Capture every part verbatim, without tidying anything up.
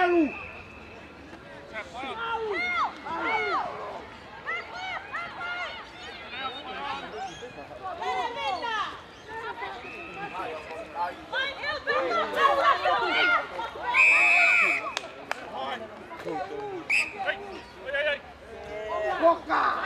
Belo! Boca!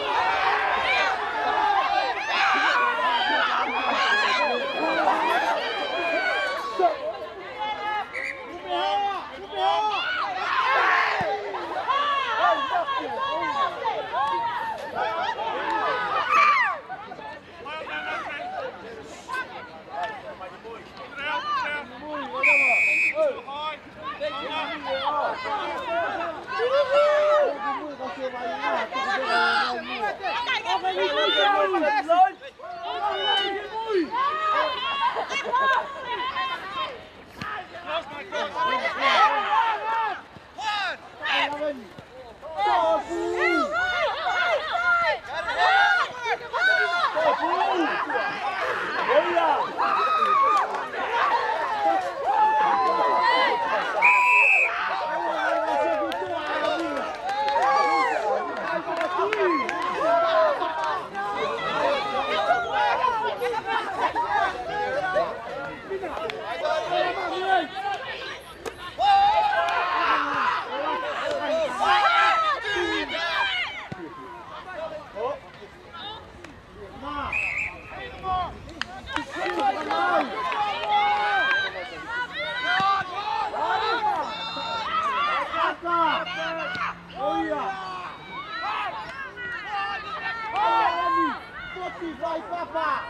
Vai, papá!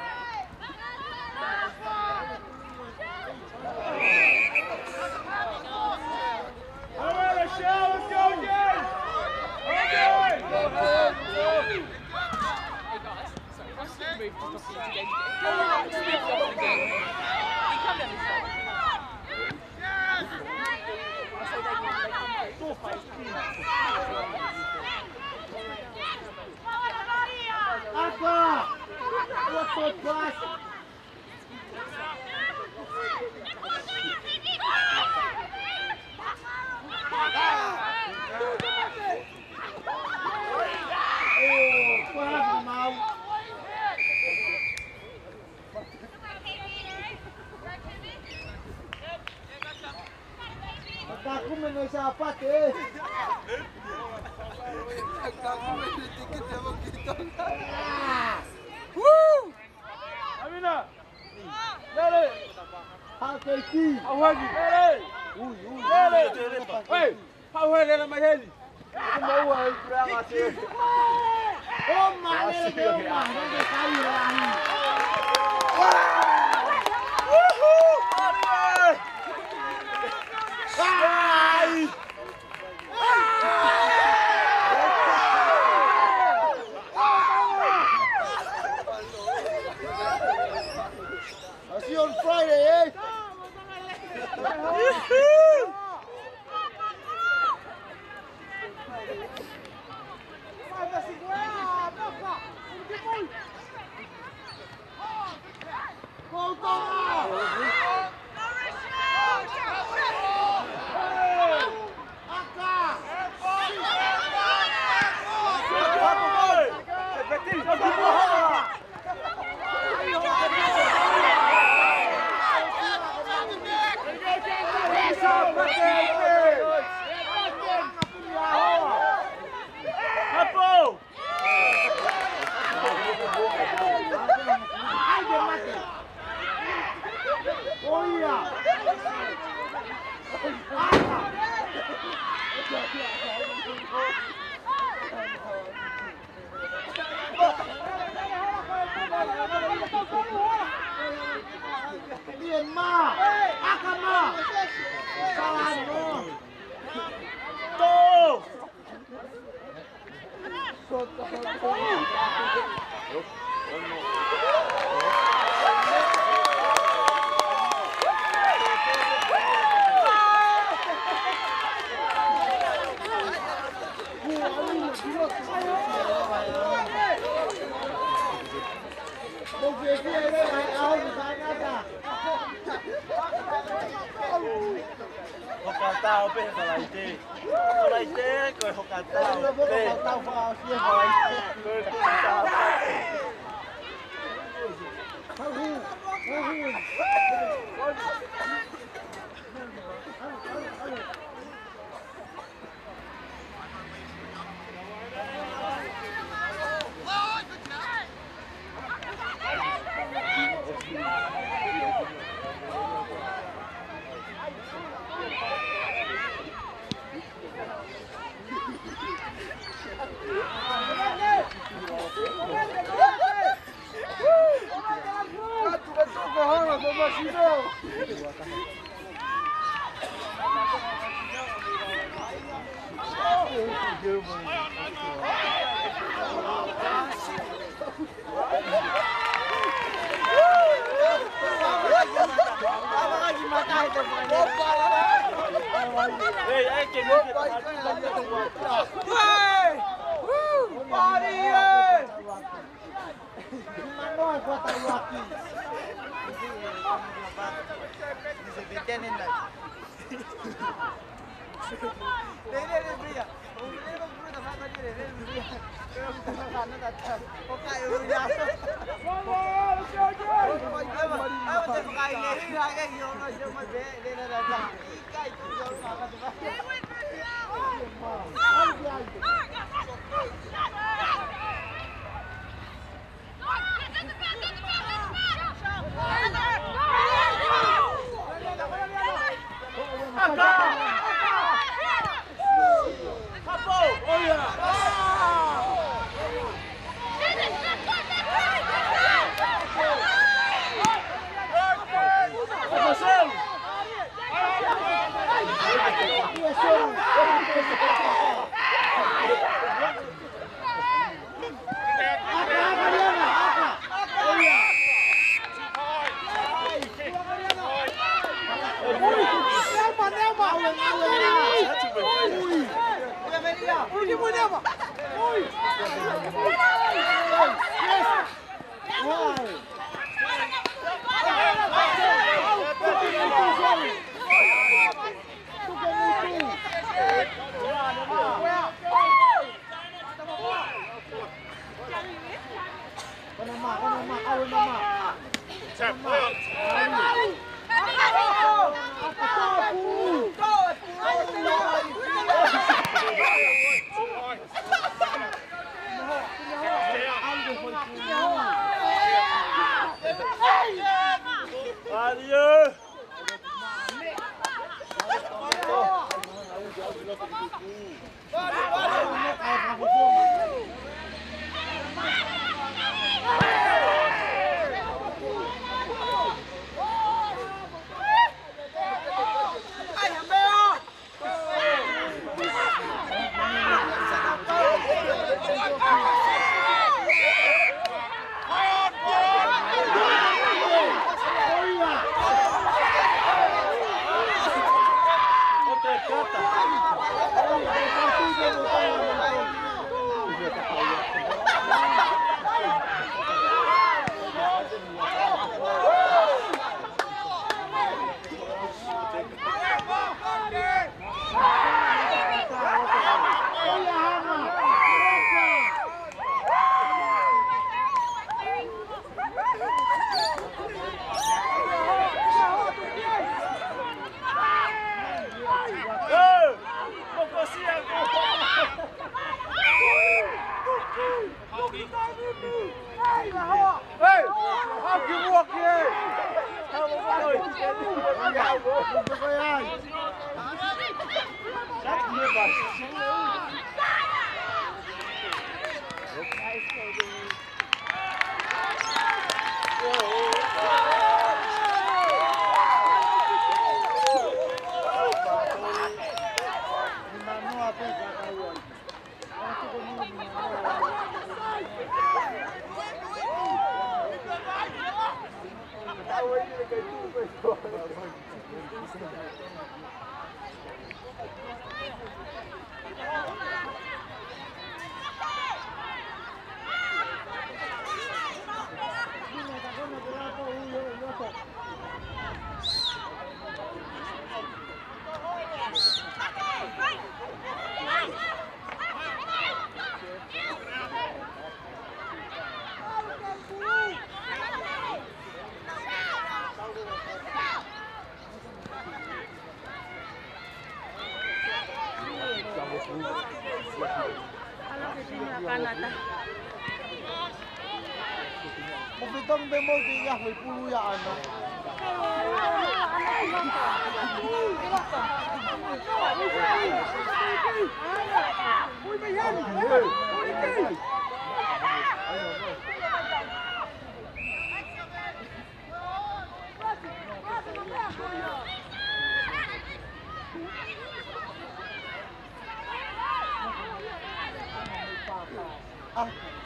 Alright, Michelle, let's go again! Okay! Go ahead! Hey guys, sorry, Russ didn't move to stop you again. Go on, just move off again. He come down this side. Yes! I say they can they can Aqua! What's up, class? Oh, what happened, Mal? Tá comendo esse rapaz, eh? Tá comendo esse que tem aqui também. Woo! Amina! Lele! Hakiki! Awagi! Lele! Ui, ui! Lele! Hey! How are you, my head? Como o aí para bater? Oh, mano, meu mano, não caiu lá. Uhul! Ai! I'll see you on Friday, eh? Ma! Akama! Salano! To! Hãy subscribe cho kênh Ghiền Mì Gõ để không bỏ lỡ những video hấp dẫn. cantado, pe, colaite. Colaite, cojo cantado. Pe, cojo cantado. Hey, hay que ver que Adiós. Thank you. nata. Mapitang demo diya, may puluyaan na. Uy, may yan! Ah.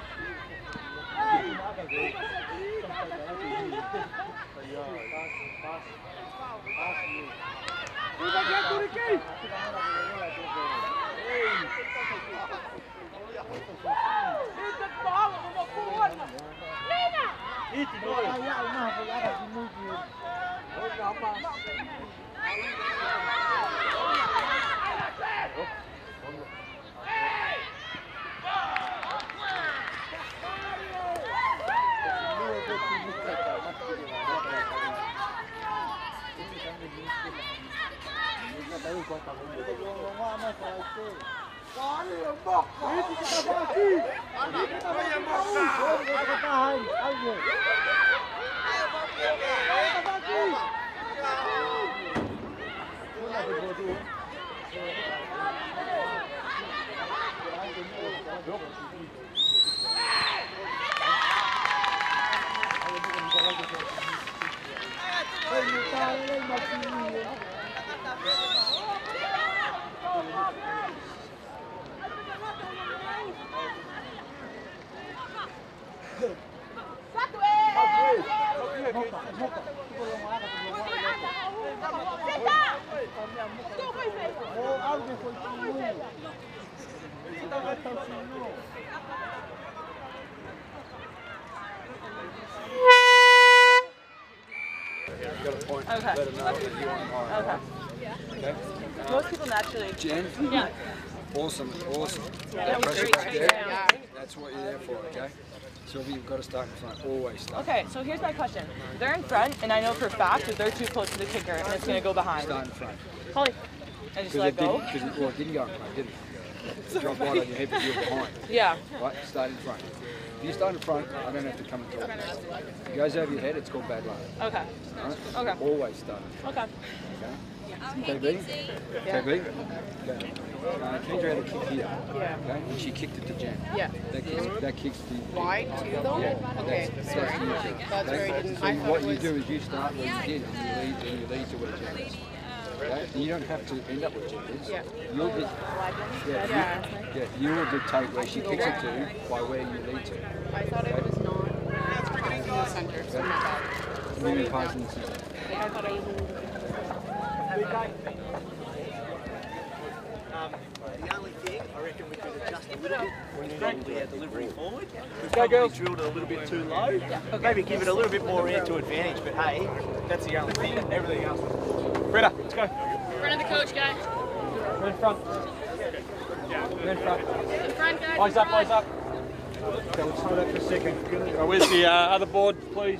Okay. Okay. Okay. Most people naturally. Jen? Yeah. Awesome, awesome. Yeah, Press very it back straight there. down. That's what you're there for, okay? Sylvia, you've got to start in front. Always start. Okay, so here's my question. They're in front, and I know for a fact that they're too close to the kicker, and it's going to go behind. Start in front. Holly. And just Because let it go. didn't, because it, well, it didn't go in front, did it? It dropped right on your head, but you were behind. Yeah. Right? Start in front. If you start in front, I don't have to come and talk. If it goes over your head, it's called bad luck. Okay. Right? Okay. Always start in front. Okay. Okay, B? Okay, B? Okay. Uh, Kendra had a kick here. Yeah. Okay? And she kicked it to Jen. Yeah. That kicks, that kicks the... Wide too though? Yeah. Okay, That's, sorry. that's the issue. That's where I Okay? didn't. So I you- thought what it you was. do is you start where you did, and you lead, and you lead to where Jen is. Okay? And you don't have to end up where Jen is. Yeah. You'll be, yeah, Yeah. You, yeah, you will dictate where she kicks it to by where you lead to. I thought it was not in the center, so my bad. Maybe passing the system. Like I thought I was in the Um, the only thing I reckon we could adjust a little bit is probably our delivery forward. We've Go, probably girls. drilled it a little bit too low. Maybe give it a little bit more air to advantage, but hey, that's the only thing. Everything else was Greta, let's go. Front of the coach, guys. Go in front. Go in front. In front, guys. Eyes up, eyes up. Okay, we'll slow that for a second. Right, where's the uh, other board, please?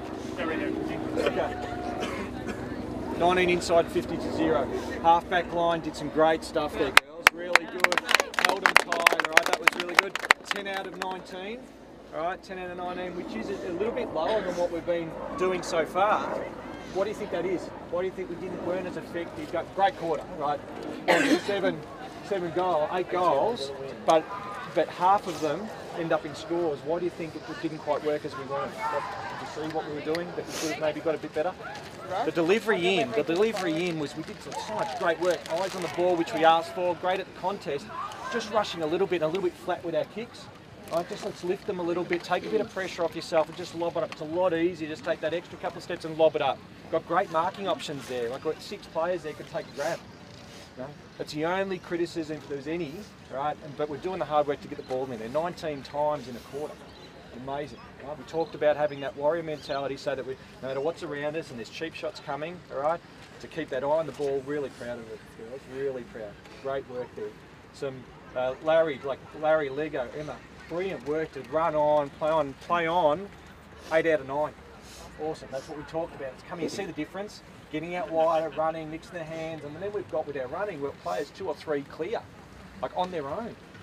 Okay. nineteen inside, fifty to zero. Half back line, did some great stuff there, girls. Really good. Held them tight, all right, that was really good. ten out of nineteen. All right, ten out of nineteen, which is a, a little bit lower than what we've been doing so far. What do you think that is? Why do you think we didn't weren't as effective? Got great quarter, right? seven, seven goals, eight goals, but but half of them end up in scores. Why do you think it didn't quite work as we wanted? What, did you see what we were doing that we could have maybe got a bit better? The delivery in, the delivery in was we did so much great work. Eyes on the ball, which we asked for. Great at the contest. Just rushing a little bit, and a little bit flat with our kicks. Right, just let's lift them a little bit, take a bit of pressure off yourself and just lob it up. It's a lot easier, just take that extra couple of steps and lob it up. Got great marking options there. I've got six players there could take a grab. You know? That's the only criticism if there's any, right? And, but we're doing the hard work to get the ball in there. nineteen times in a quarter. Amazing. Right? We talked about having that warrior mentality so that we, no matter what's around us and there's cheap shots coming, all right, to keep that eye on the ball. Really proud of it, girls. Really proud. Great work there. Some uh, Larry, like Larry, Lego, Emma. Brilliant work to run on, play on, play on. Eight out of nine. Awesome. That's what we talked about. It's coming. You see the difference? Getting out wider, running, mixing their hands, and then we've got with our running, we've got players two or three clear, like on their own. Just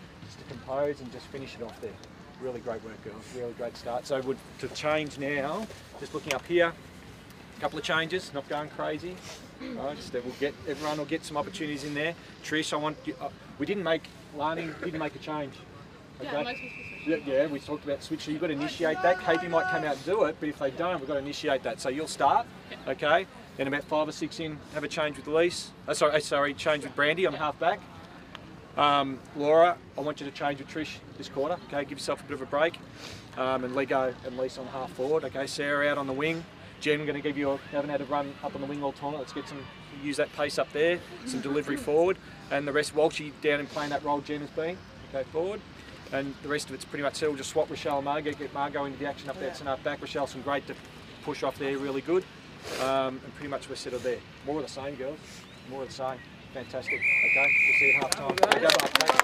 compose and just finish it off there. Really great work, girls. Really great start. So would to change now, just looking up here, a couple of changes, not going crazy. Right, just that we'll get everyone will get some opportunities in there. Trish, I want you, uh, we didn't make Lani didn't make a change. Okay? Yeah, am I supposed to switch? Yeah, yeah, we talked about switch. So you've got to initiate that. Katie might come out and do it, but if they don't, we've got to initiate that. So you'll start, okay? Then about five or six in, have a change with Elise. Oh, sorry, sorry, change with Brandy on half back. Um, Laura, I want you to change with Trish this quarter. Okay, give yourself a bit of a break. Um, and Lego and Lisa on half forward. Okay, Sarah out on the wing. Jen, we're going to give you a, haven't had a run up on the wing all time. Let's get some, use that pace up there, some delivery forward. And the rest, Walshy down and playing that role Jen has been. Okay, forward. And the rest of it's pretty much settled. Just swap Rochelle and Margot, get Margot into the action up there, and half back. Rochelle's some great to push off there, really good. Um, and pretty much we're settled there. More of the same, girls. More of the same. Fantastic. Okay, we'll see you at half time. There you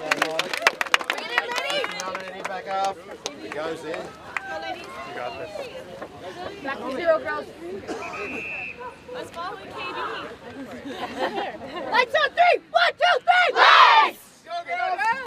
go. Back up. It goes there. You got this. Back to zero, girls. Let's follow K D. Lights on three! One, two, three! Race! Go, girls!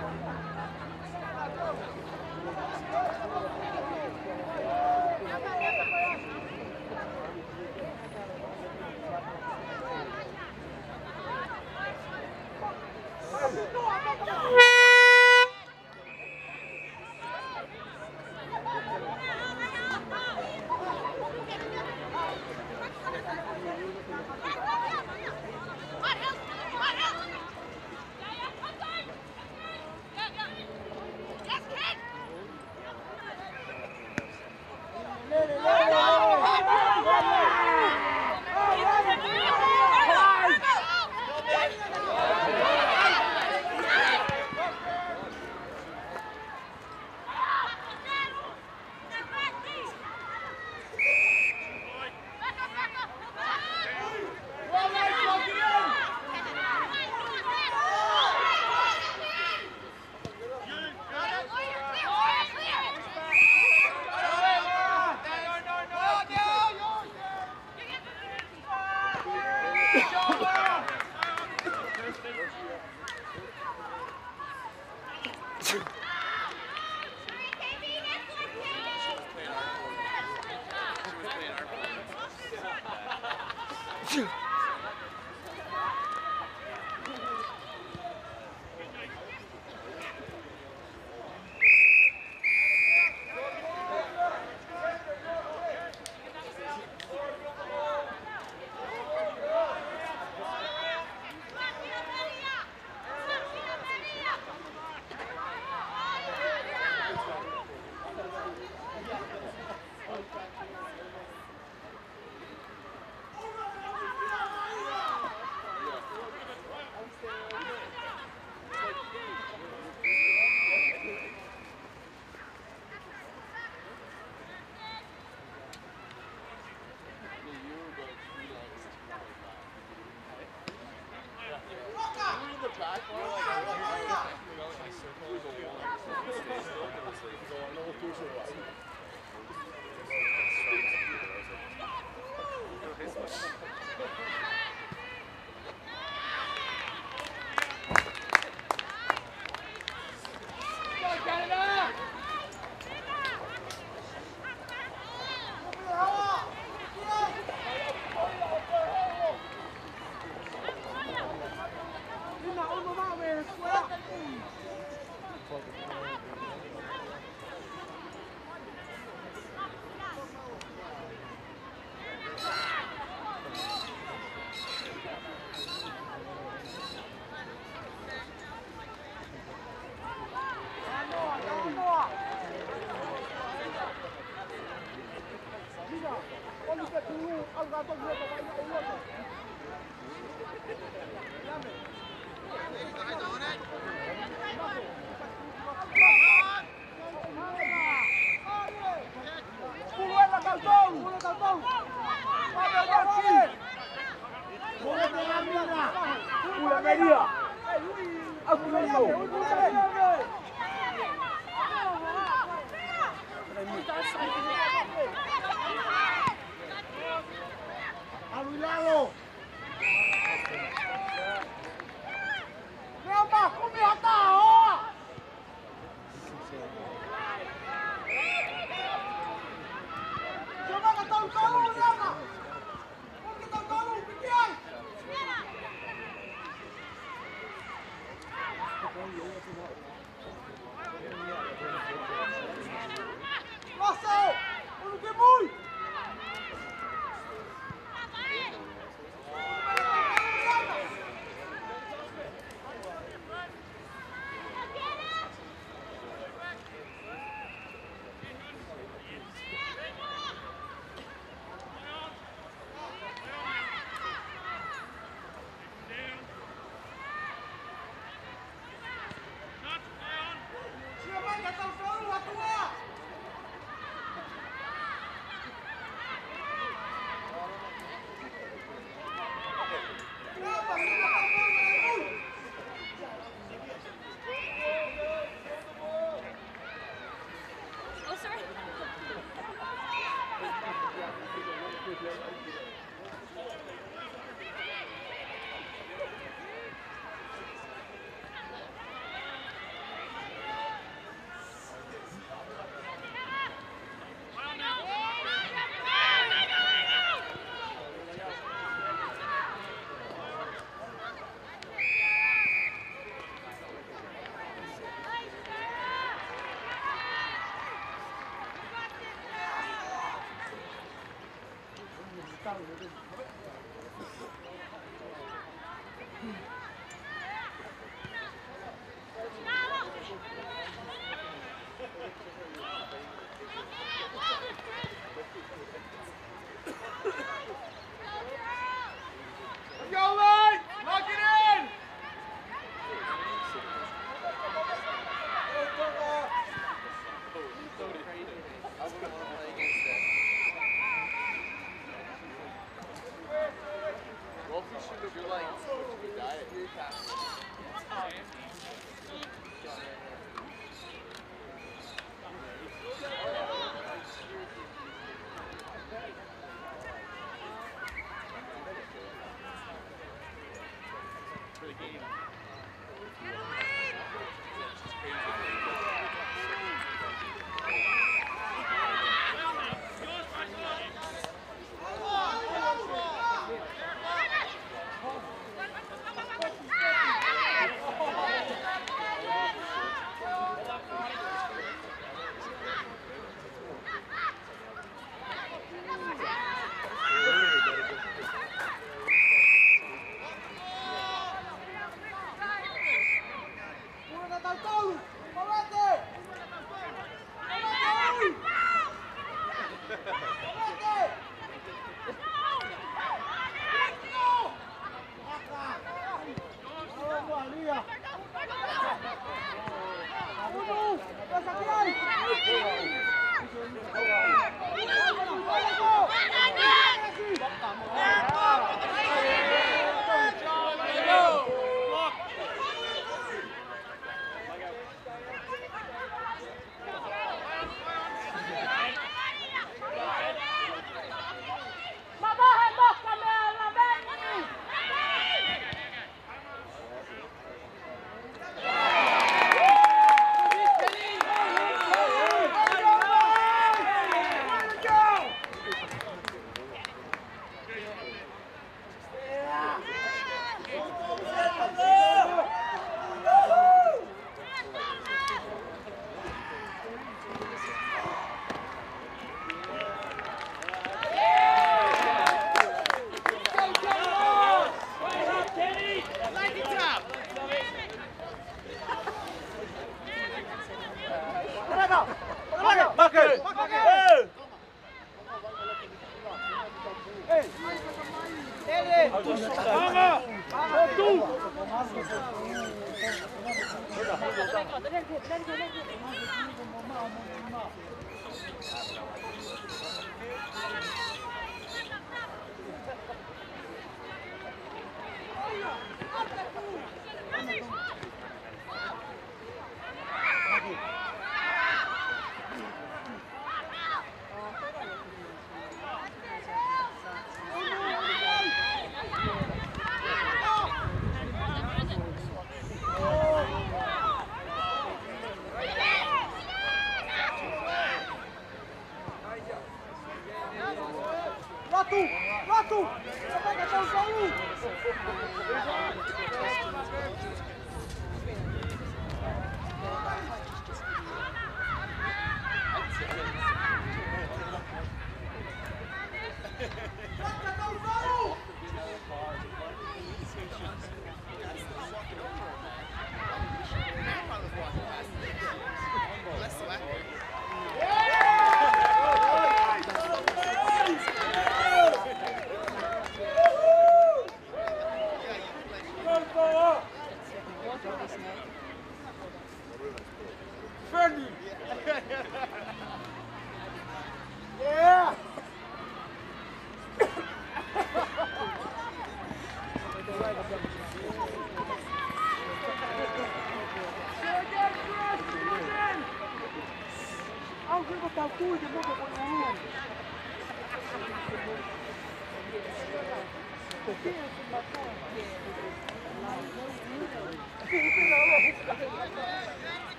Go, Lee! Lock it in!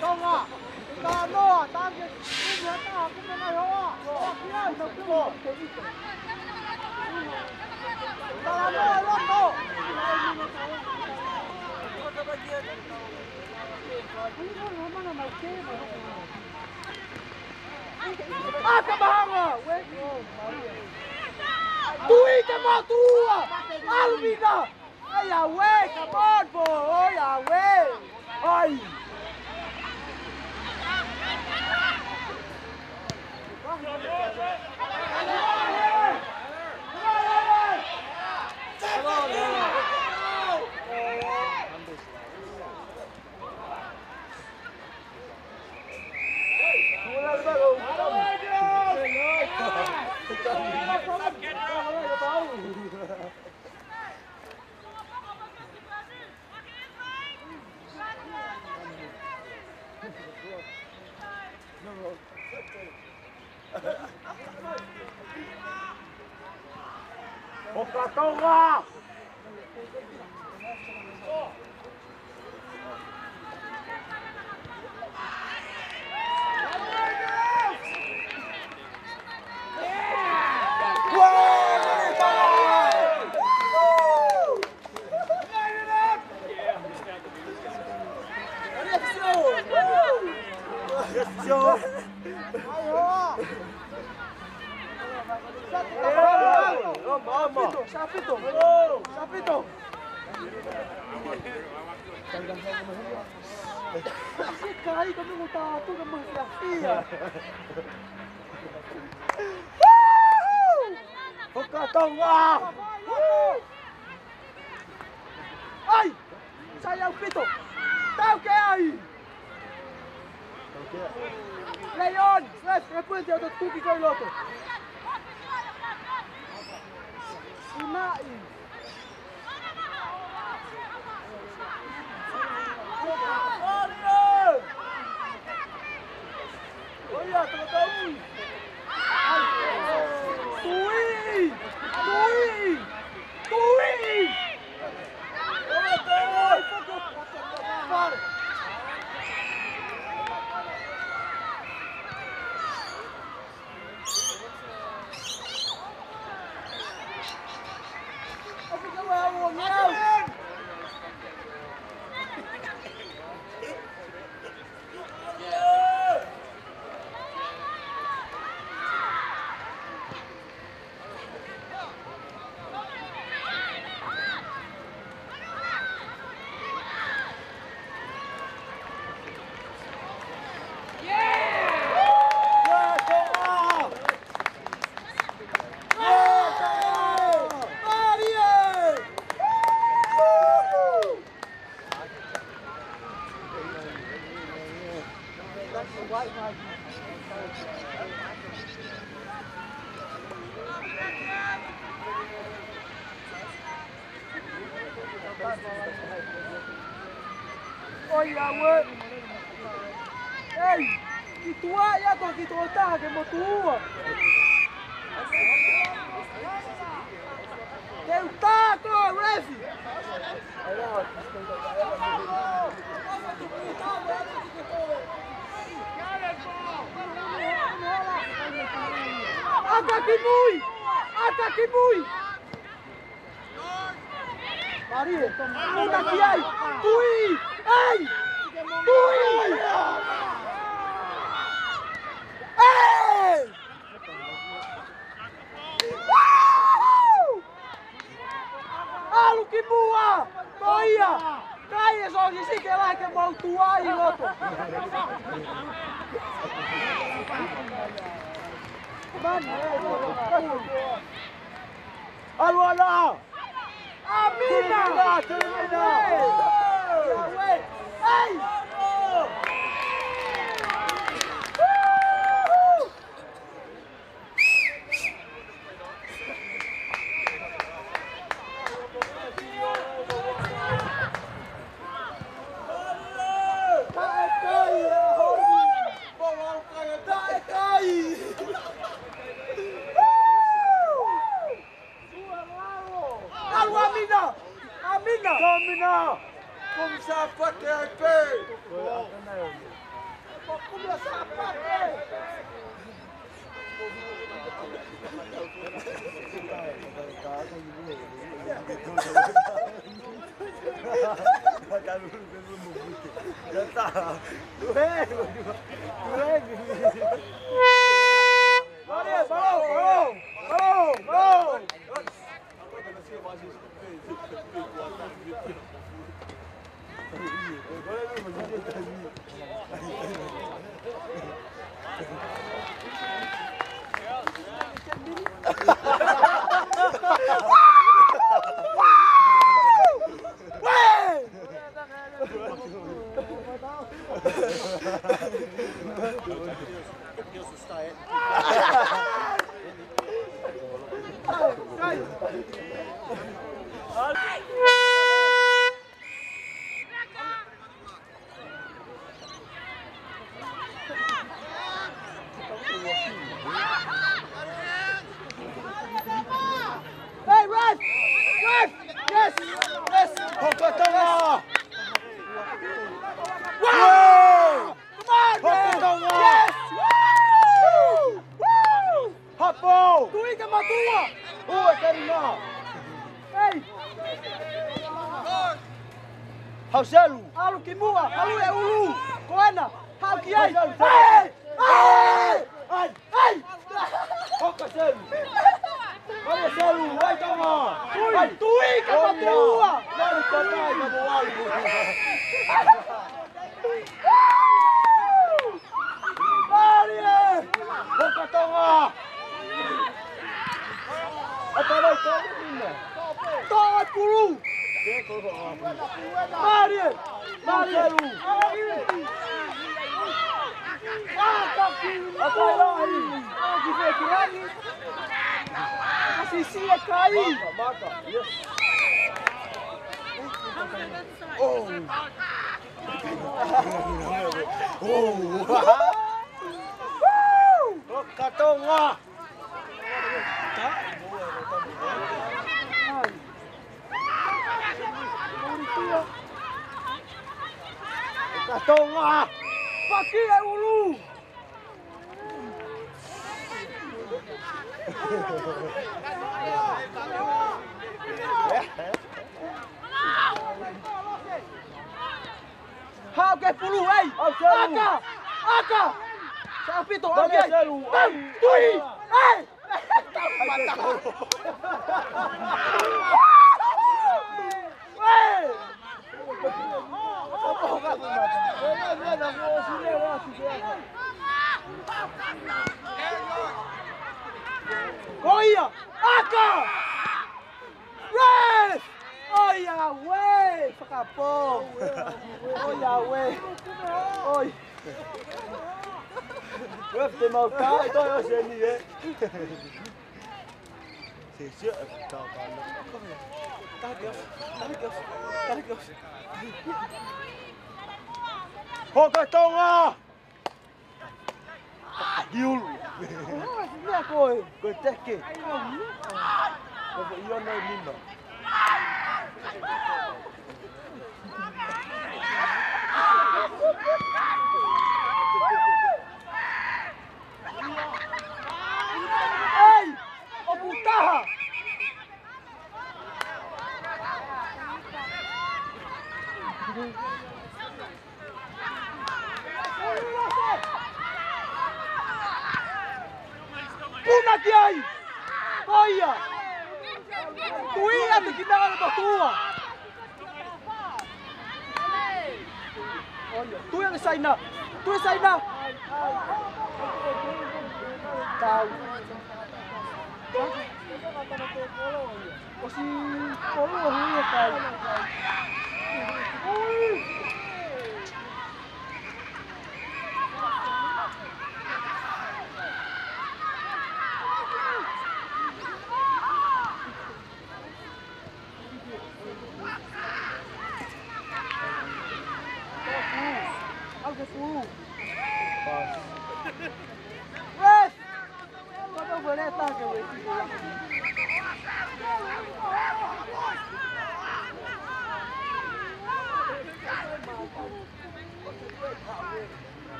Không à. Ta nó ta cái cái ta cũng là này ho. Kia nó cũng có. Ta nó nó nó. Ah, camarada! Tui que mal tua! Alvina! Ai, away, come on, boy! Away! Ai! Boca toma! Sapito, sapito. Kasi kahit kami mo tato ng mga siya. Pagkatong ah! Ay! Sayang pito! Tao kaya ay! Leon! Left, repuente auto tuki ko iloto. Sinai! Olha, trocou! Tui! Tui! Tui! Para! Olha, ué! Ei! Que tu é, já tô aqui, tu tá, que é tua! Tem o taco, ref! Ataque muito! Ataque muito! Maria, una aqui aí! Tui! Ei! Tui! Ei! Alu que mua! Toia! Caia só que se que lá que voltou aí, loto! Alô, alô! Amina! Termina! Ei! Ei! Amina! Amina! Amina! Comme ça, pas T R P! Hey, ref! Ref! Yes! Yes! Hokotonga! Wow! Come on, man! Yes! Woo! Woo! Hapo! Tui ka matua! Uwe karina! Hey! Hauselu! Alu kimua! Alu e ulu! Koena! Hau ki ai! Hey! Hey! Ai! Hey! Hokaselu! Olha Selu, vai tomar! Vai, tui ka matua! Vai tomar, ka moalu! Maria! Hokotonga! Apa vai tomar, menina? Toma pulu! Maria! Maria! Ah, capim! Apa lagi? Ah, que lagi? Sisi é cair! Mata, yes! Oh! Oh! Katonga! Katonga! Paki é ulu! Hau ke pulu, ei! Aka! Aka! Sapi tu, ambil! Tam! Tui! Ei! Matau! Ei! Goia! Aka! Ref! Oh Yahweh! Pakapong! Oh Yahweh! Oi! Ref, tem mau cá, então eu sei ni eh. Sẽ sữa cao cao lắm. Tao kêu, tao kêu, tao kêu. Hồ cái tông à! Yêu luôn. Nè coi, coi tết kì. Coi vợ yêu nơi mình mà. Ei! Ô puta! Puta que aí! Olha! Tu ia ter que dar na tua! Olha, tu ia sair na! Tu ia sair na! Tao! Kasi polo huya kai. Algo fu. Pas. Wes. Kau boleh tak ke wes?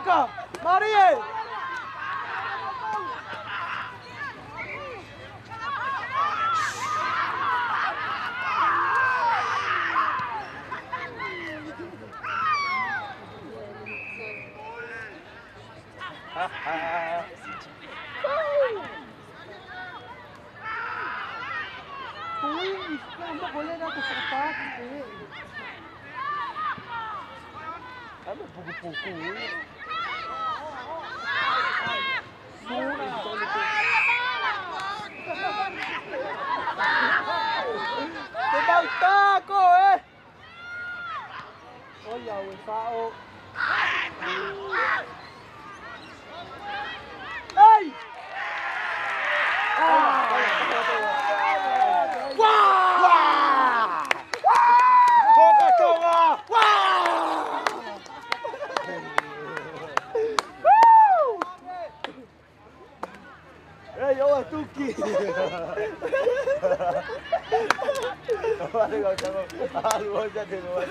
Taca! Marie! Uy, anda boleh dah ke sepat. Ada pukul-pukul. Tebang taco eh. Oh ya, wes sao. Hey! Wah! Wah! Coca-Cola! Wah! Hey, yo, Tuki! Hãy subscribe cho kênh Ghiền Mì Gõ để không bỏ lỡ những video hấp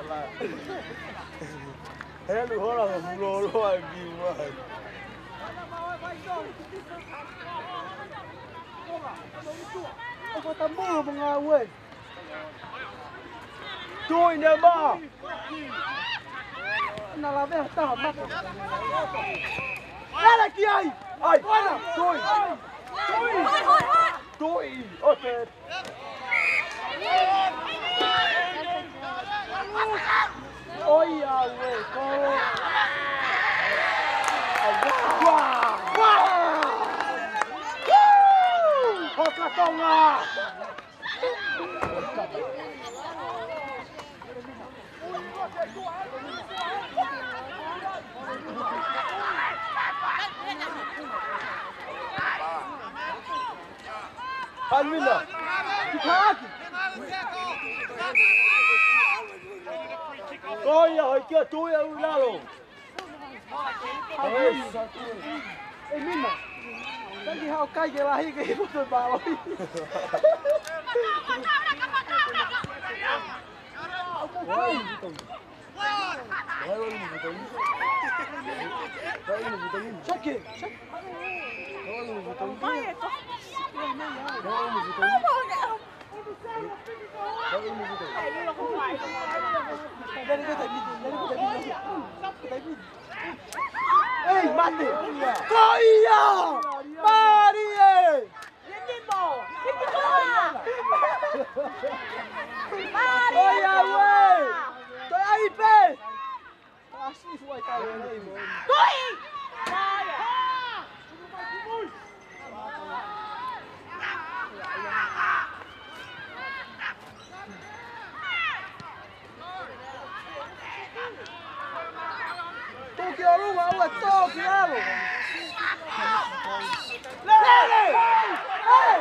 Ôi à, ôi, cô. Wow! Wow! Coca-Cola! Almina! Kitaki! Coi rồi kia tôi ở la rồi. Ê, ê Mina. Cái gì hao cay cái lại cái bút tôi bảo. Ôi. Check it. Check. Ê, mate! Coia! Marie! Coia, ué! Tô aí, pé! Acho que vai cair aí, mano. Coi! Tokyo luôn mà, ông Tokyo luôn. Lên đi! Ê!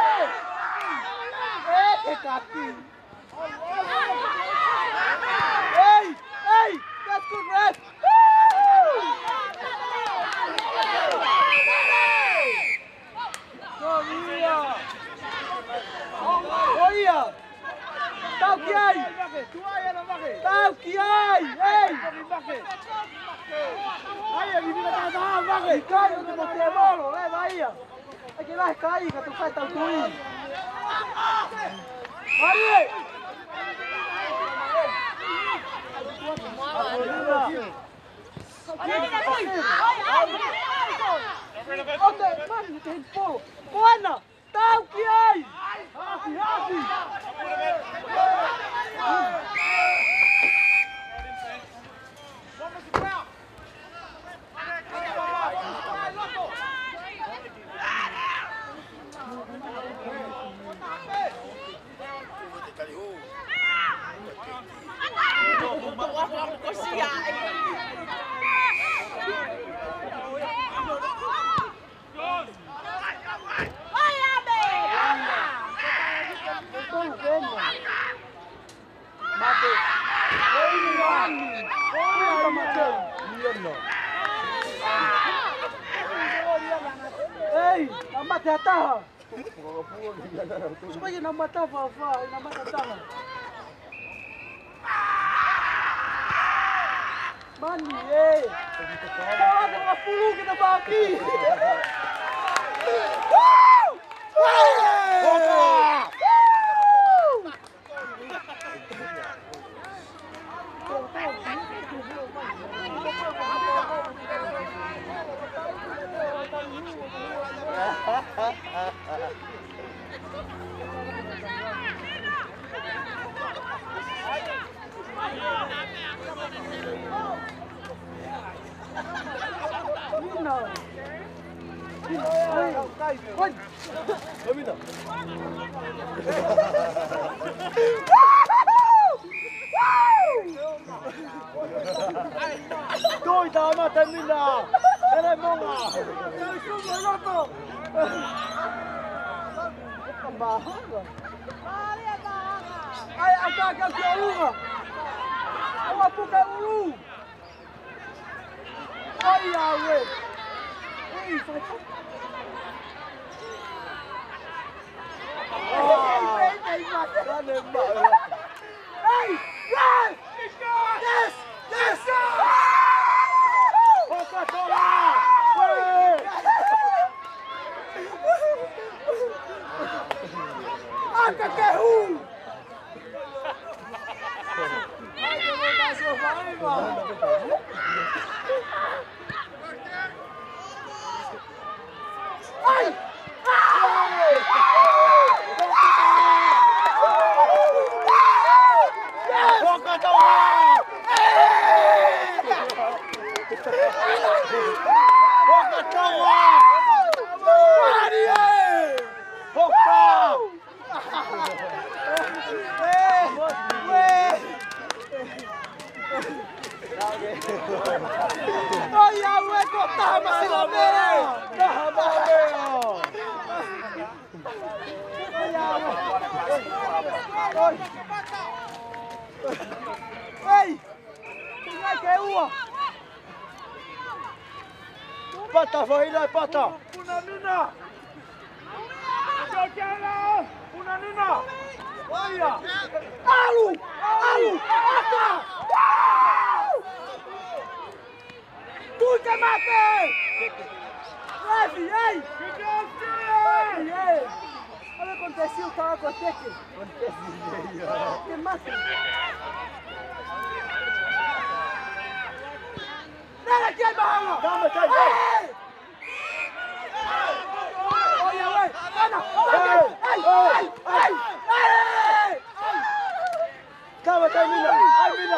Ê, cái cạp gì? Ê! Ê! That's good rest! Corria! Corria! Tao kia ai? Tao kia ai? Ê! Aí, ele vira da da vaga. Cai, eu te botei a bola, leva aí. Aqui vai cair, que tu faz tão ruim. Aí! Olha, mano, tem polo. Buena! Tao que ai? Happy, happy. Ei, namate ataha. Supaya namate apa-apa, namate ataha. Mani, eh! Tawag ang mga pulo ka na ba aki? Woo! Woo! Tôi tao mà tên mình nào, đây là mong à, tôi không có lót đâu, cầm bà hết rồi, ai ăn cá cá kéo luôn à, ông ăn phụ kéo luôn, ai à vậy, ui phải không, Hey, hey, yes, yes, yes, Coca-Cola, Aka Kehu, ai que vou dar sofá, irmão? Ai, Coca-Cola! Coca-Cola! Maria! Coca! Ôi ya ue Coca mà xin lỗi mẹ. Đã ba mẹ. Ôi ya. Ôi. Ê! Tem ai que é uma? Pata, vai lá, pata! Una nina! Jokiana! Una nina! Olha! Alu! Alu! Pata! Tu que mate! Leve, ei! Ei, ei! Olha o que aconteceu, tá acontecendo. Aconteceu. Que mate! Nada que é bala! Calma, tá aí! Olha, ué! Ana! Ai! Ai! Ai! Ai! Calma, tá aí, Mina! Ai, Mina!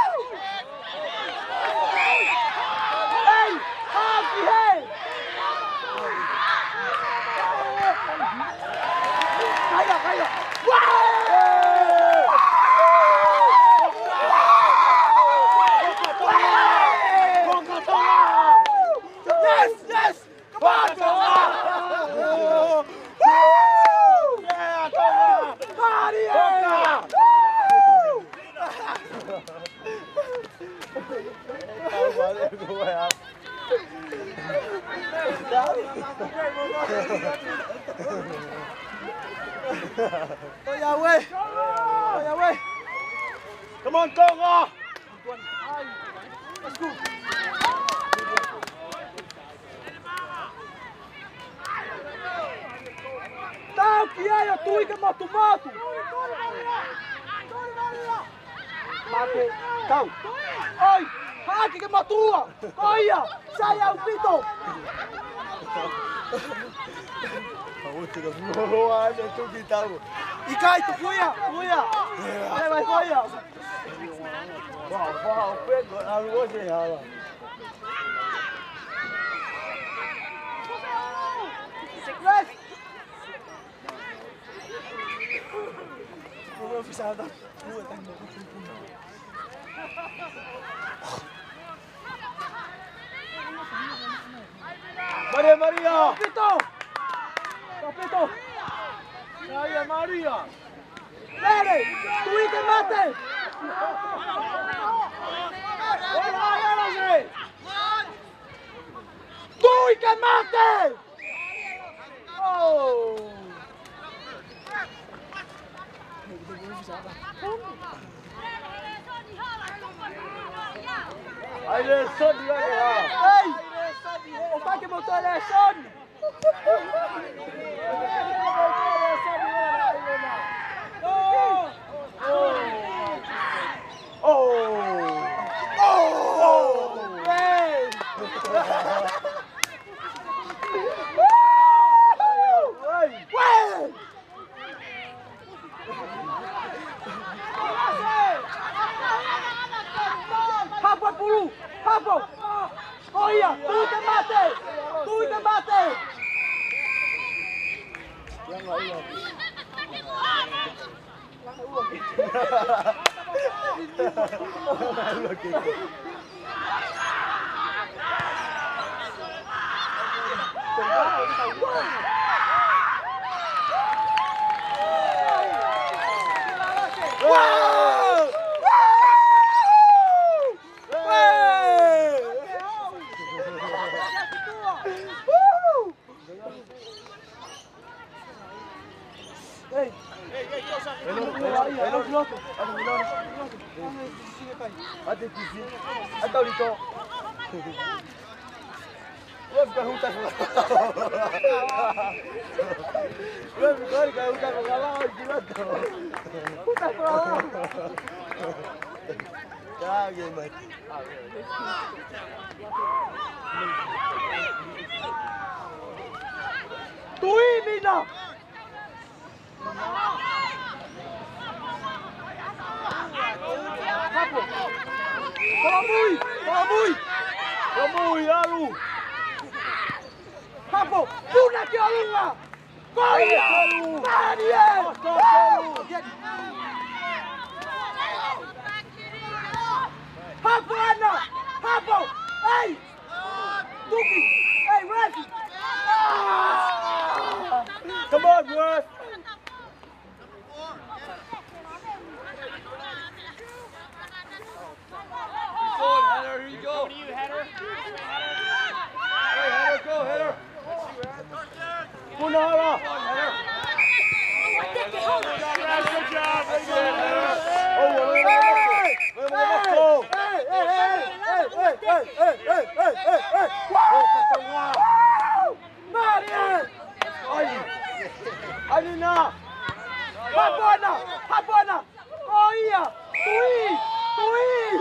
Ei! Aqui, ei! Caia, caia! Yes, yes! Come on, Coca! Woo! Yeah, Coca! Maria! Coca! Woo! Tôi vào quê! Tôi vào quê! Come on, Coca! Let's go! Tao que é, eu tu e que moto moto. Mate, tao. Oi, haki que motua. Olha, sai ao pito. E cai tu cuia, cuia. É vai cuia. Wow, wow, pego, algo assim, ela. Yes. Vou precisar da rua, tá indo. Maria, Maria! Capitão! Capitão! Maria, Maria! Lere! Tu e que mate! Olha, olha, gente! Tu e que mate! Oh! Aí ele é só de lá. Ei! O pai que botou ele é só de... Hapa pulu, hapa. Oh iya, tu ikan mati, tu ikan mati. Atau dito. Wag ka hutas mo. Wag ka ka hutas mo kala ko jilat ko. Hutas mo. Kage mat. Tui mina. Hapo. Kalamui, kalamui. Kalamui alu. Hapo, puna que alunga. Corre! Maria! Hapo Anna! Hapo! Hey! Duki! Hey, Rafi! Ah! Come on, Russ! Header, here you go. Over to you, Header. Hey, Header, go, Header. Punara. Header. Good job. Oh, hey, hey, hey, hey, hey, hey, hey, hey, hey, hey. Marian. Ay, Alina. Hapona, Hapona. Oh iya, Tui, Tui.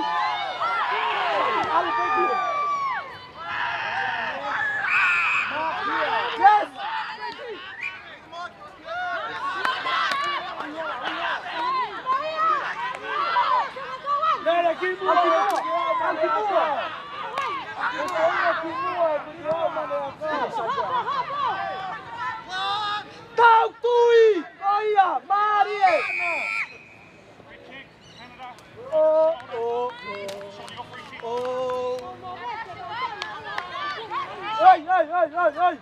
Yes! Nada, aqui boa! Aqui boa! Aqui boa! Tau Tui! Olha, Maria! Oh, oh, oh! Oh! Hey, hey, hey, hey, hey!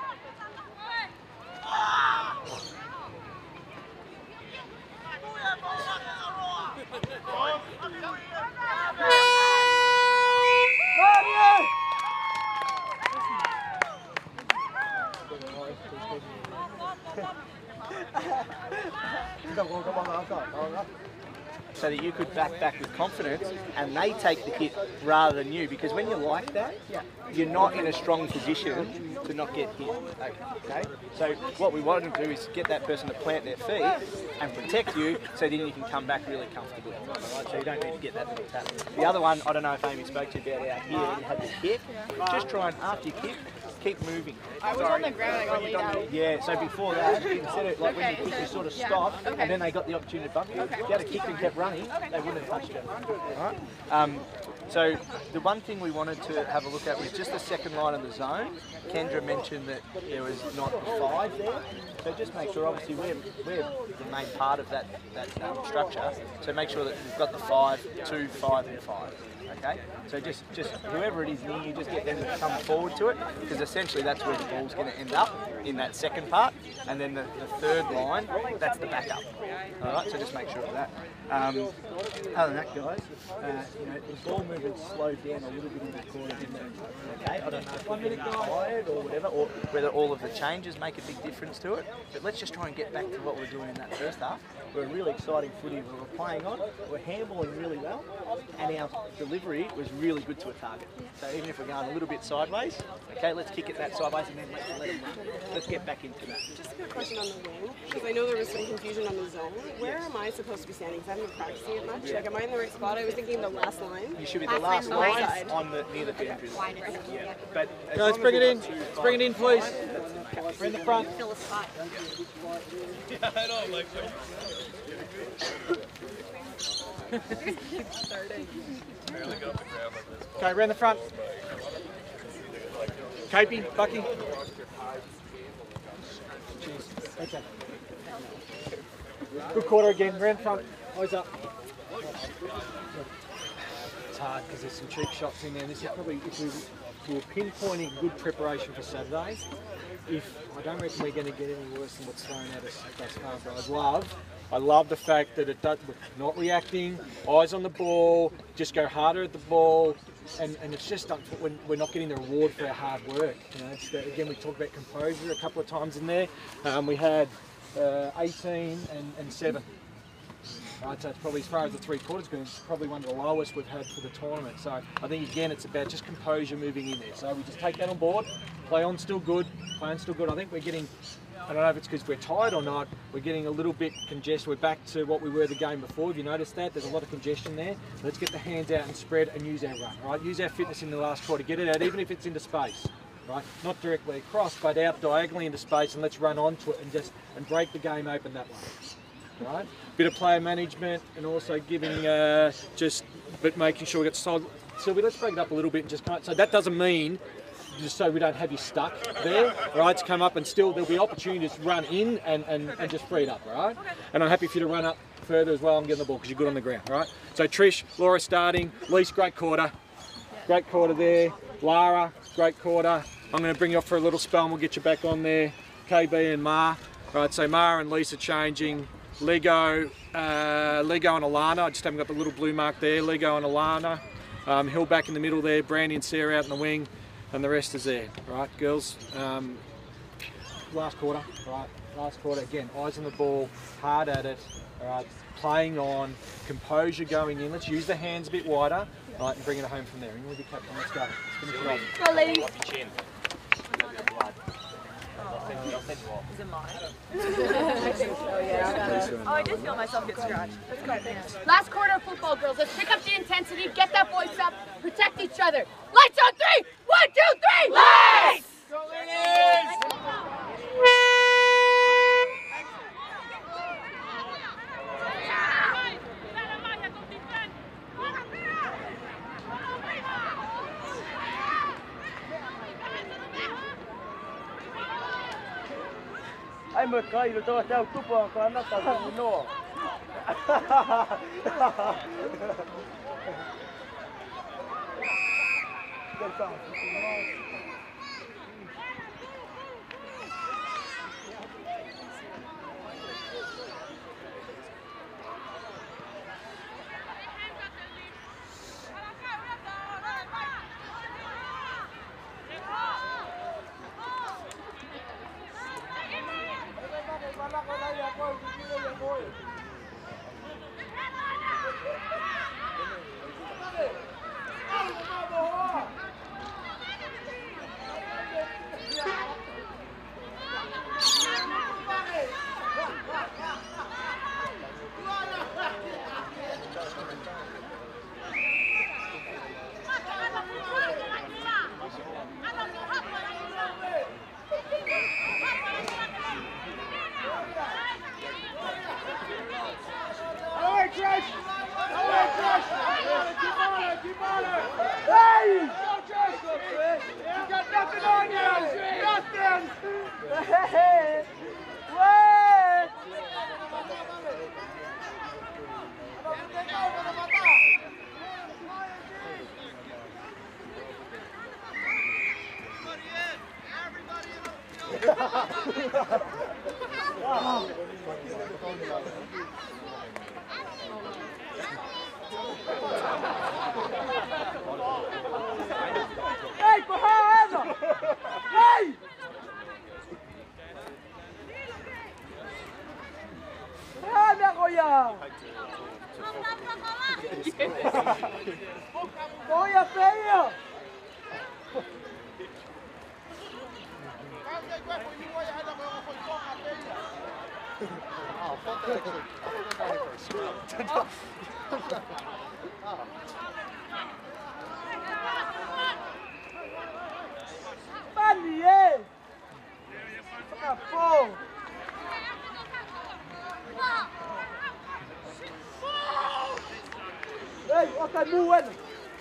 So that you could back back with confidence and they take the hit rather than you, because when you're like that, you're not in a strong position to not get hit. Okay? So what we want to do is get that person to plant their feet and protect you, so then you can come back really comfortably. Right? So you don't need to get that tap. The other one, I don't know if Amy spoke to you about out here, you had the kick. Just try and, after you kick, keep moving. I was on the ground, I got laid out. Yeah, so before that, instead of like Okay. when you kick, you sort of stopped, Okay. and then they got the opportunity to bump you. Okay. If you had a kick and kept running, they wouldn't have touched you. Alright? Um, so the one thing we wanted to have a look at was just the second line of the zone. Kendra mentioned that there was not five there, so just make sure, obviously we're, we're the main part of that, that um, structure, so make sure that we've got the five, two, five and five. Okay, so just just whoever it is near you, just get them to come forward to it, because essentially that's where the ball's going to end up in that second part, and then the, the third line, that's the backup. All right, so just make sure of that. Um, other than that, guys, uh, you know, the ball movement slowed down a little bit in the corner, didn't it? Okay, I don't know if we're getting tired or whatever, or whether all of the changes make a big difference to it, but let's just try and get back to what we're doing in that first half. We're a really exciting footy we're playing on, we're handballing really well, and our delivery delivery was really good to a target. So even if we're going a little bit sideways, okay, let's kick it that sideways and then let's let them run. Let's get back into that. Just a quick question on the wing, because I know there was some confusion on the zone. Where am I supposed to be standing? Because I haven't been practicing it much. Like, am I in the right spot? I was thinking the last line. You should be the last line line side. on the near the boundary line. Yeah. But as Guys, long bring as it we've in. got two Let's bring it in, please. We're in the front. Fill a spot. Okay, round the front. Capey, Bucky. Cheers. Okay. Good quarter again. Round front. Eyes up. It's hard because there's some cheap shots in there. This is probably, if we, if we were pinpointing good preparation for Saturday, if I don't reckon we're going to get any worse than what's thrown at us thus far, but I love, I love the fact that it does, we're not reacting, eyes on the ball, just go harder at the ball, and, and it's just we're, we're not getting the reward for our hard work. You know, it's the, again, we talked about composure a couple of times in there. Um, we had uh, eighteen and, and seven. Right, so it's probably, as far as the three quarters goes, it's probably one of the lowest we've had for the tournament. So I think again it's about just composure moving in there. So we just take that on board. Play on still good. Play on still good. I think we're getting, I don't know if it's because we're tired or not, we're getting a little bit congested. We're back to what we were the game before. Have you noticed that? There's a lot of congestion there. Let's get the hands out and spread and use our run. Right, use our fitness in the last quarter. Get it out, even if it's into space. Right, not directly across, but out diagonally into space, and let's run onto it and just and break the game open that way. Right, bit of player management and also giving uh, just, but making sure we get solid. Sylvie, let's break it up a little bit and just kind of, so that doesn't mean just so we don't have you stuck there, right? To come up and still there'll be opportunities to run in and, and, and just free it up, right? And I'm happy for you to run up further as well and get the ball because you're good on the ground, right? So Trish, Laura starting, Lise, great quarter, great quarter there. Lara, great quarter. I'm going to bring you off for a little spell and we'll get you back on there. K B and Ma, right? So Ma and Lisa changing. Lego, uh, Lego and Alana, I just haven't got the little blue mark there. Lego and Alana, um, Hill back in the middle there, Brandy and Sarah out in the wing, and the rest is there, right, girls? Um, last quarter, right, last quarter, again, eyes on the ball, hard at it, all right, playing on, composure going in, let's use the hands a bit wider, right, and bring it home from there. And with your captain, let's go. Let's finish it off. Go, ladies. Is it mine? Oh, I did feel myself get scratched. That's good. Thanks. Last quarter of football, girls. Let's pick up the intensity, get that voice up, protect each other. Lights on three! One, two, three! Lights! Go, ladies! Ai mă cai, eu tava até o tupo, că am dat asta cu nouă. Boya! Boya feia! Oh, I thought that actually, I thought that was for a scrub. Panie! Escapou! Ei, ó, tá moendo!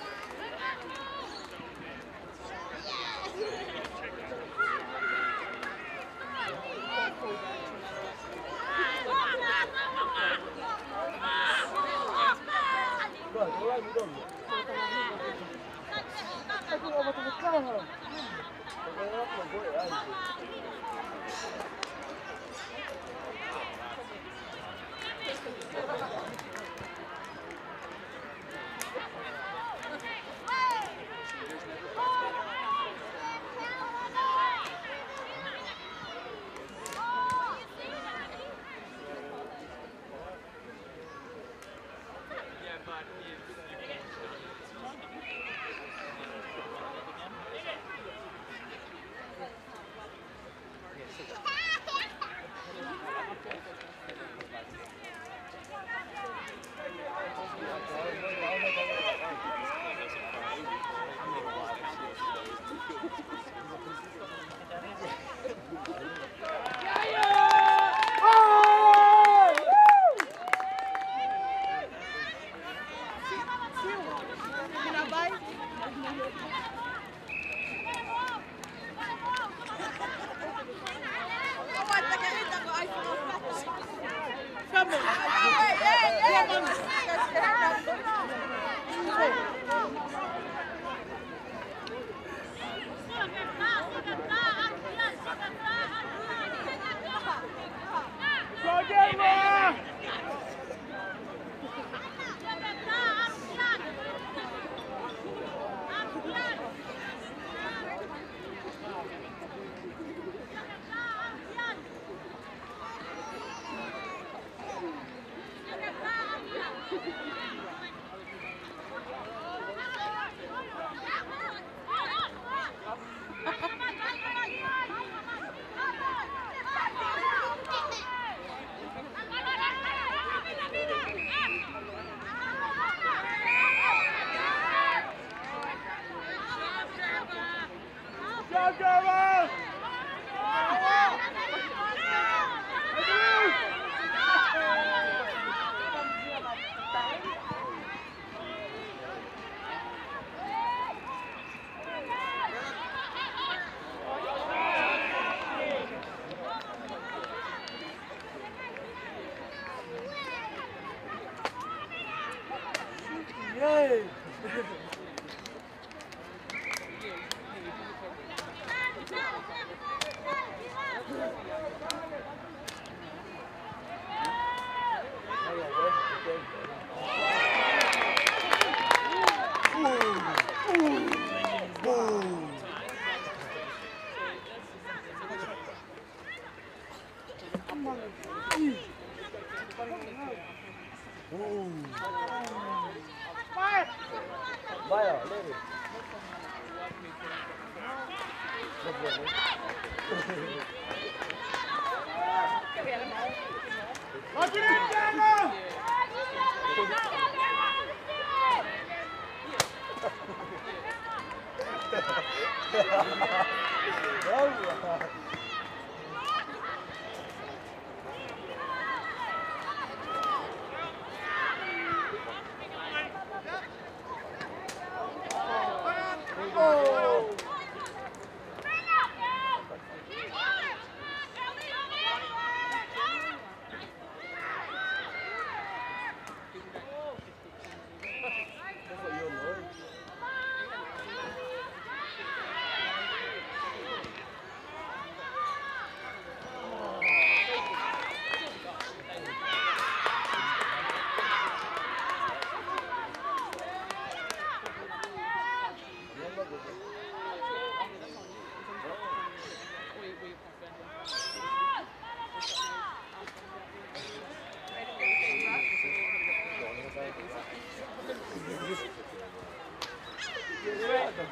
Yay! Vai, ó, leve.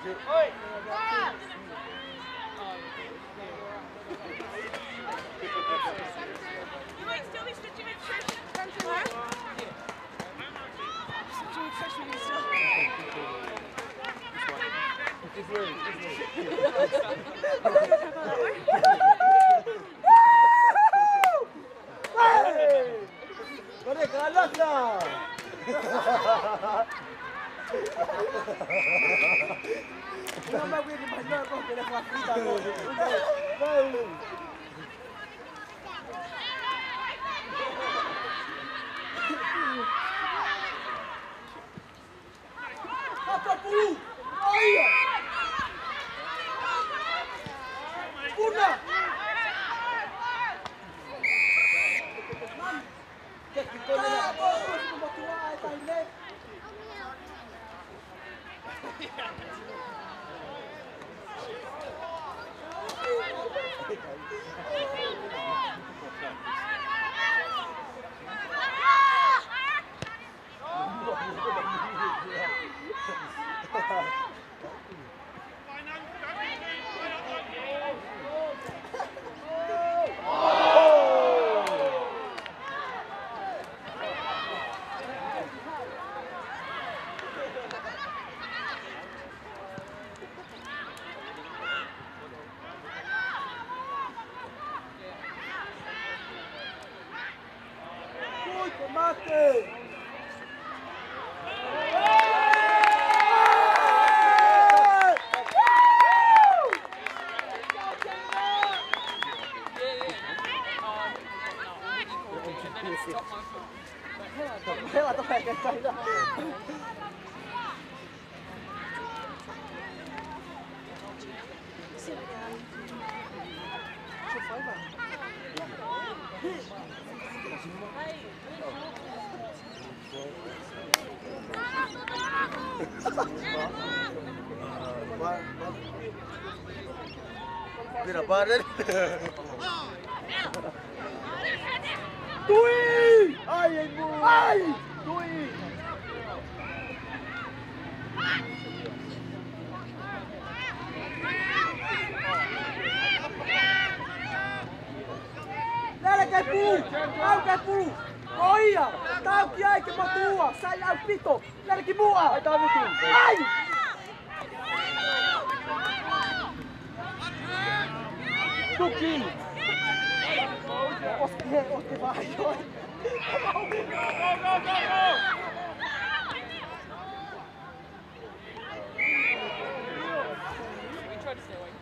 You might still be stitching at church. Huh? Stitching at church when you still. Corre, Carlota! No me voy a imaginar porque le facilita. Papu! Olha! Una! Que que con la como tú vas a caer. Mate! Mira, padre. Tui! Ay, ay, ay! Tui! Dale, Kepu! Au, Kepu! Oia! Tau que ai que matua! Sai ao pito! Dale, que boa! Ai, tá muito! Ai! Tuki! Oste, oste vai! Go, go, go, go! We tried to stay away.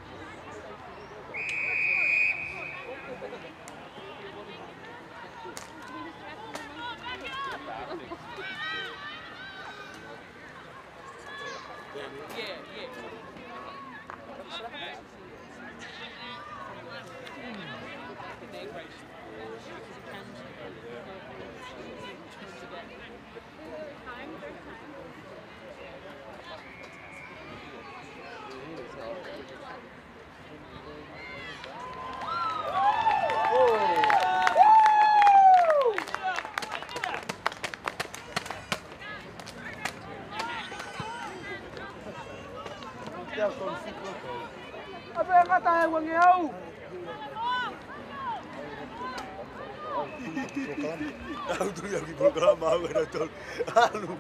Yeah, yeah. Apa yang kata yang wangiau? Tahu tu yang di program mau ada tu. Anu.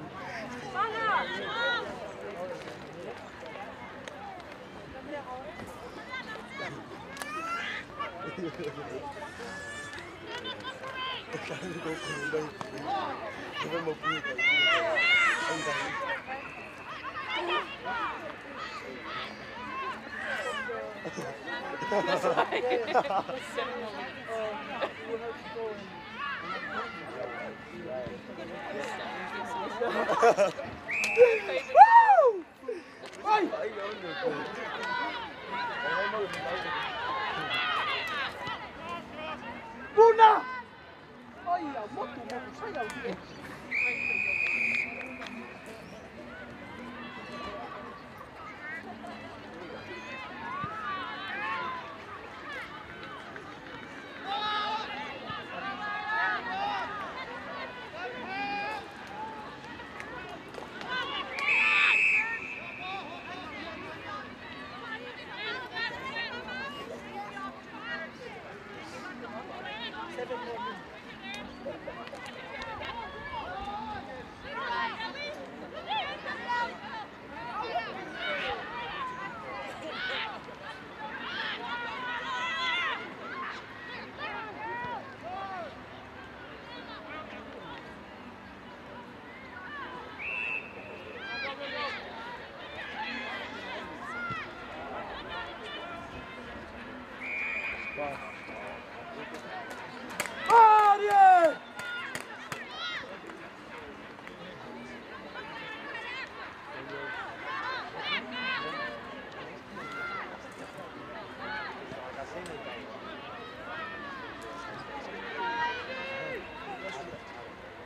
Buna! Ai, a moto, moto, sai daqui.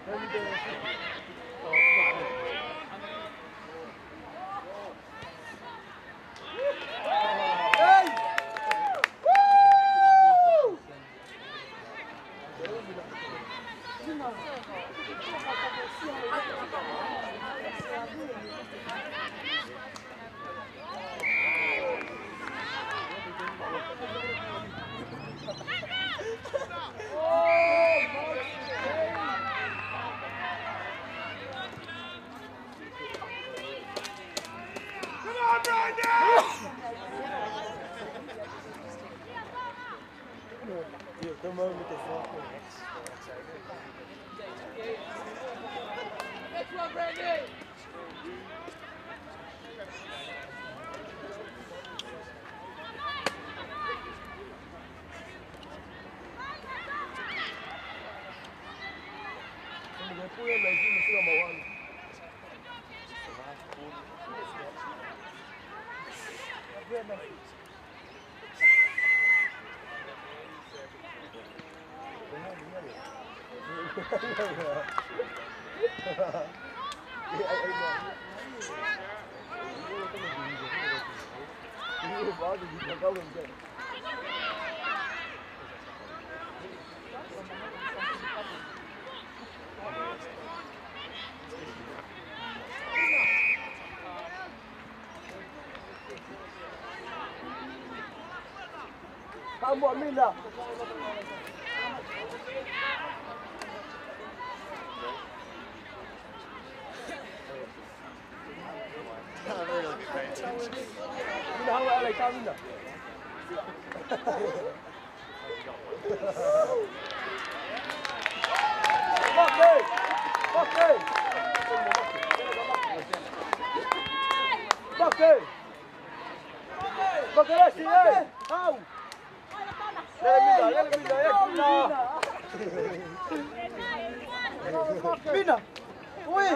Kamu Amina. Mina hawa alai Amina. Okay. Okay. Okay. Okay, sí, eh. Au. Mina, Mina, Mina. Ui.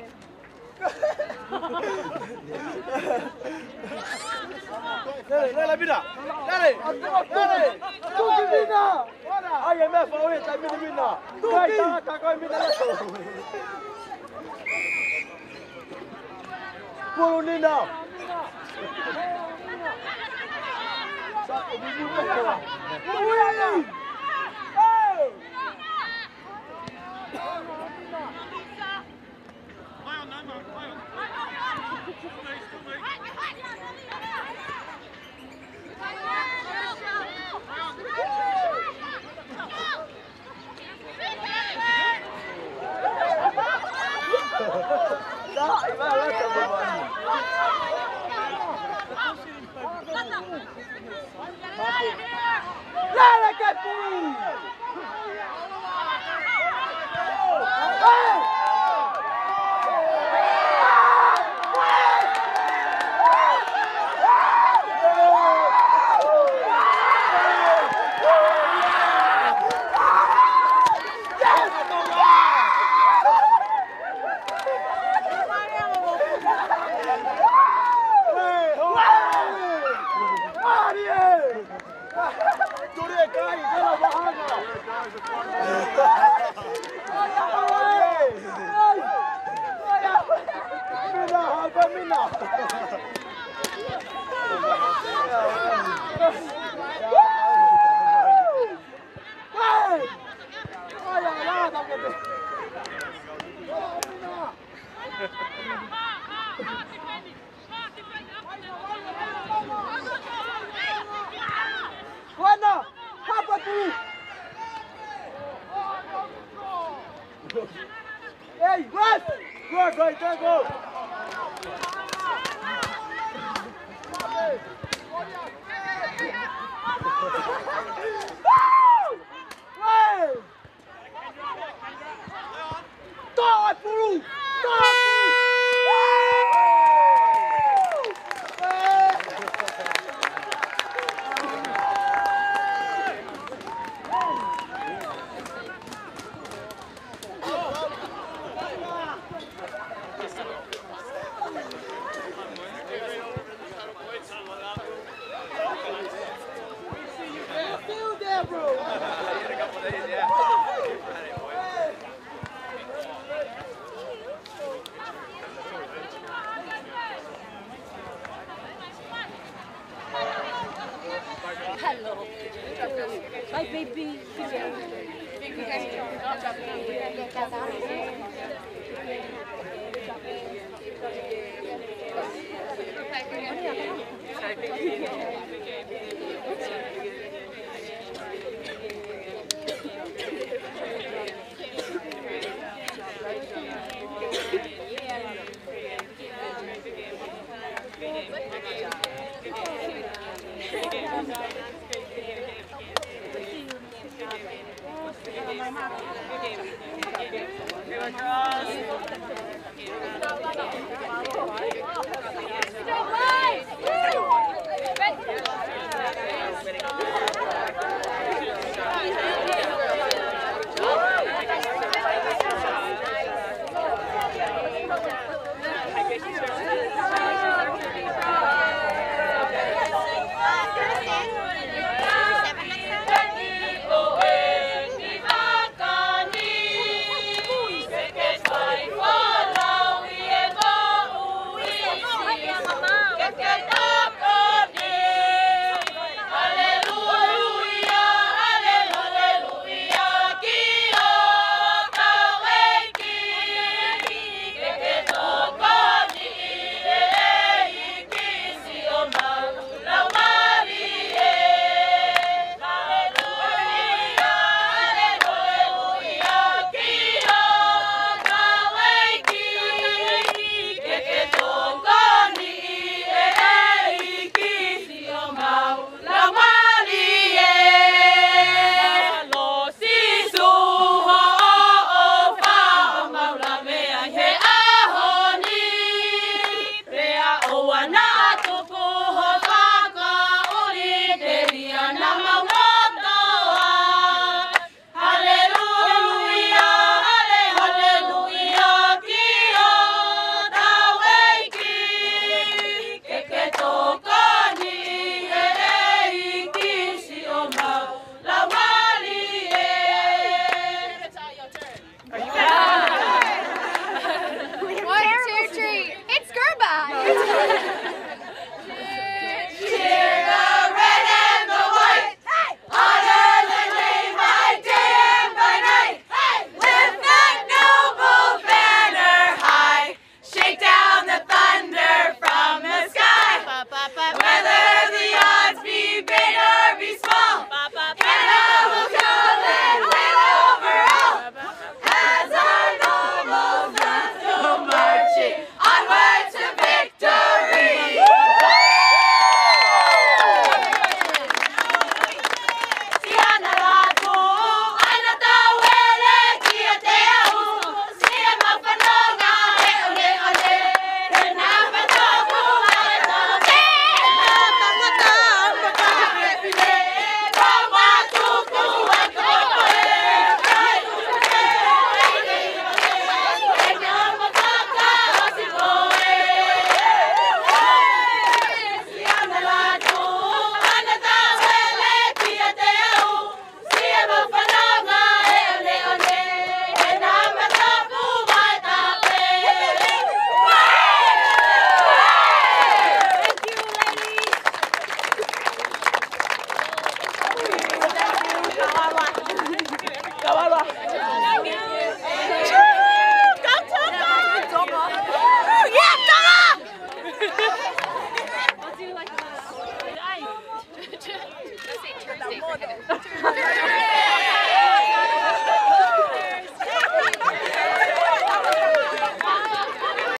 Dale, dale, Mina. Dale. Dale. Tuki Mina. I M F away, Mina Mina. Tuki. Taka taka Mina leto. Pulo Nina. Ui. Dale, Capu! Buena, hapa tu. Hey, West! Go, go, go, go! Toma, Puru! Toma, Still there, bro. guys out of here.